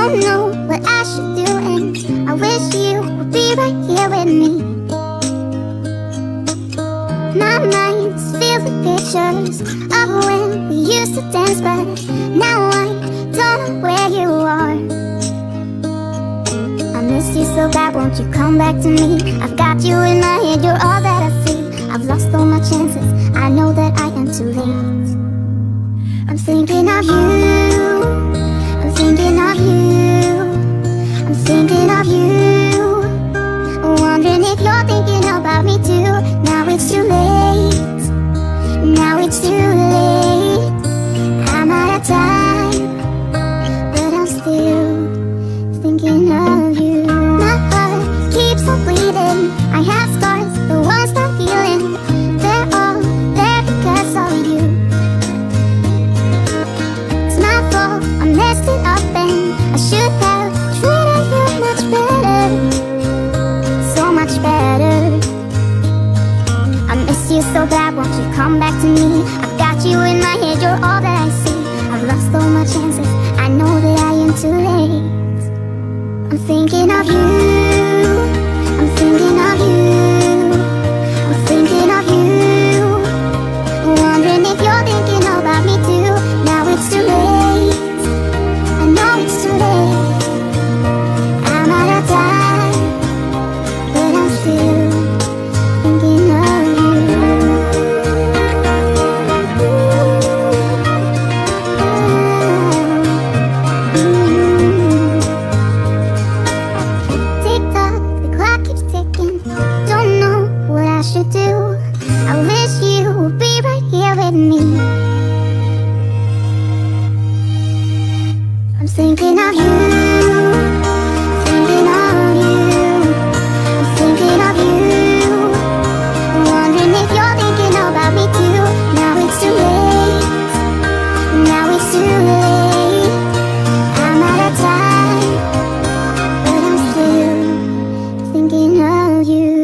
don't know what I should do, and I wish you would be right here with me. My mind's filled with pictures of when we used to dance, but now I don't know where you are. I miss you so bad, won't you come back to me? I've got you in my head, you're all that I see. I've lost all my chances, I know that I am too late. I'm thinking of you, I'm thinking of you, I'm thinking of you, wondering if you're thinking about me too. Now it's too late, now it's too late. I'm out of time, but I'm still thinking of you. My heart keeps on bleeding, I have scars, the ones not healing. They're all there because of you. It's my fault, I messed it up, and I should have treated you much better, so much better. I miss you so bad, won't you come back to me? I've got you in my head, you're all that I see. I've lost all my chances, I know that I am too late. I'm thinking of you, I'm thinking of you, I'm thinking of you, wondering if you're thinking about me too. Now it's too late, I know it's too late. I'm out of time, but I'm still thinking of you. Tick tock, the clock keeps ticking, don't know what I should do. I wish you would be right here with me. I'm thinking of you, thinking of you, I'm thinking of you, wondering if you're thinking about me too. Now it's too late, now it's too late. I'm out of time, but I'm still thinking of you.